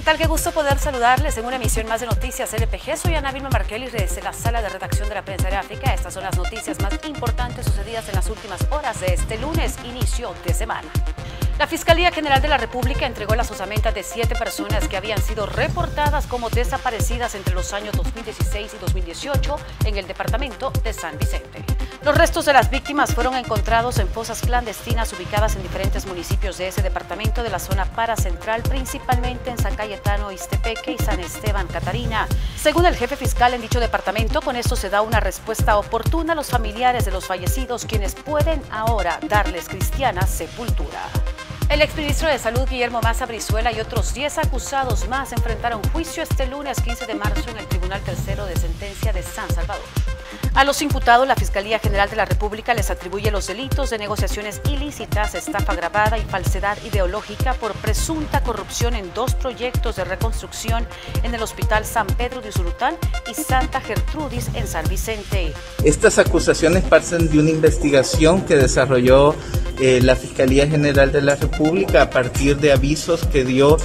tal? Qué gusto poder saludarles en una emisión más de Noticias LPG. Soy Ana Vilma Markelis desde la sala de redacción de la prensa gráfica. Estas son las noticias más importantes sucedidas en las últimas horas de este lunes, inicio de semana. La Fiscalía General de la República entregó las osamentas de 7 personas que habían sido reportadas como desaparecidas entre los años 2016 y 2018 en el departamento de San Vicente. Los restos de las víctimas fueron encontrados en fosas clandestinas ubicadas en diferentes municipios de ese departamento de la zona paracentral, principalmente en San Cayetano, Ixtepeque y San Esteban, Catarina. Según el jefe fiscal en dicho departamento, con esto se da una respuesta oportuna a los familiares de los fallecidos, quienes pueden ahora darles cristiana sepultura. El exministro de Salud, Guillermo Maza Brizuela, y otros 10 acusados más enfrentaron juicio este lunes 15 de marzo en el Tribunal Tercero de Sentencia de San Salvador. A los imputados, la Fiscalía General de la República les atribuye los delitos de negociaciones ilícitas, estafa agravada y falsedad ideológica por presunta corrupción en 2 proyectos de reconstrucción en el Hospital San Pedro de Usulután y Santa Gertrudis en San Vicente. Estas acusaciones parten de una investigación que desarrolló la Fiscalía General de la República a partir de avisos que dio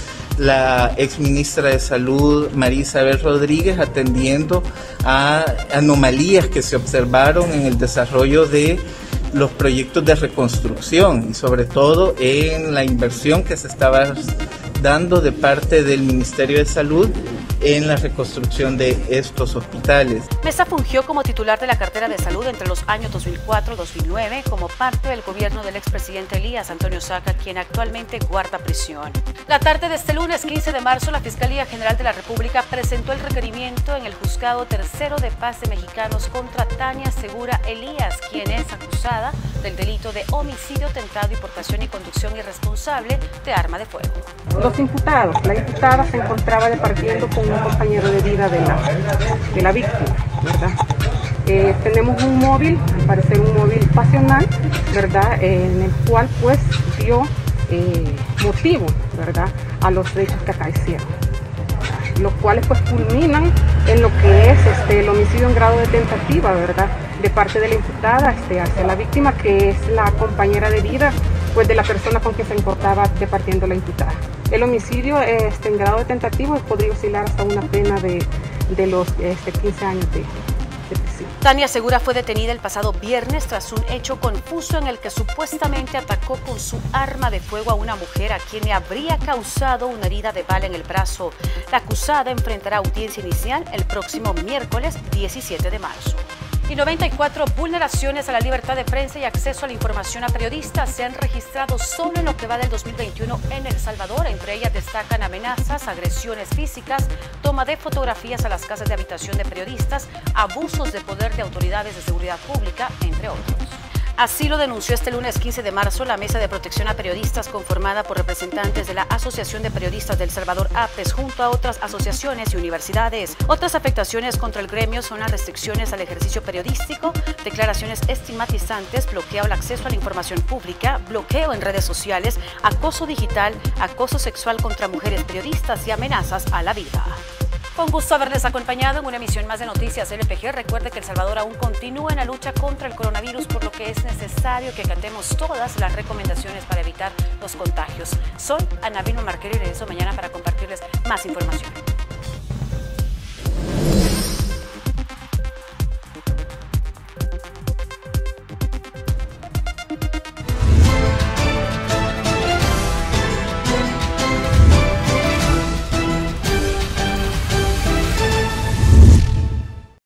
la exministra de Salud, María Isabel Rodríguez, atendiendo a anomalías que se observaron en el desarrollo de los proyectos de reconstrucción y sobre todo en la inversión que se estaba dando de parte del Ministerio de Salud en la reconstrucción de estos hospitales. Mesa fungió como titular de la cartera de salud entre los años 2004 y 2009 como parte del gobierno del expresidente Elías Antonio Saca, quien actualmente guarda prisión. La tarde de este lunes 15 de marzo, la Fiscalía General de la República presentó el requerimiento en el Juzgado Tercero de Paz de Mexicanos contra Tania Segura Elías, quien es acusada del delito de homicidio tentado y portación y conducción irresponsable de arma de fuego. Los imputados, la imputada se encontraba departiendo con un compañero de vida de la víctima, ¿verdad? Tenemos un móvil, al parecer un móvil pasional, ¿verdad? En el cual pues dio motivo, ¿verdad?, a los hechos que acaecieron, los cuales pues culminan en lo que es el homicidio en grado de tentativa, ¿verdad?, de parte de la imputada hacia la víctima, que es la compañera de vida pues de la persona con quien se encontraba departiendo la imputada. El homicidio en grado de tentativa podría oscilar hasta una pena de los 15 años de prisión. Tania Segura fue detenida el pasado viernes tras un hecho confuso en el que supuestamente atacó con su arma de fuego a una mujer a quien le habría causado una herida de bala en el brazo. La acusada enfrentará audiencia inicial el próximo miércoles 17 de marzo. Y 94 vulneraciones a la libertad de prensa y acceso a la información a periodistas se han registrado solo en lo que va del 2021 en El Salvador. Entre ellas destacan amenazas, agresiones físicas, toma de fotografías a las casas de habitación de periodistas, abusos de poder de autoridades de seguridad pública, entre otros. Así lo denunció este lunes 15 de marzo la Mesa de Protección a Periodistas, conformada por representantes de la Asociación de Periodistas del Salvador, APES, junto a otras asociaciones y universidades. Otras afectaciones contra el gremio son las restricciones al ejercicio periodístico, declaraciones estigmatizantes, bloqueo al acceso a la información pública, bloqueo en redes sociales, acoso digital, acoso sexual contra mujeres periodistas y amenazas a la vida. Con gusto haberles acompañado en una emisión más de Noticias LPG. Recuerde que El Salvador aún continúa en la lucha contra el coronavirus, por lo que es necesario que acatemos todas las recomendaciones para evitar los contagios. Soy Ana Vilma Markelis y regreso mañana para compartirles más información.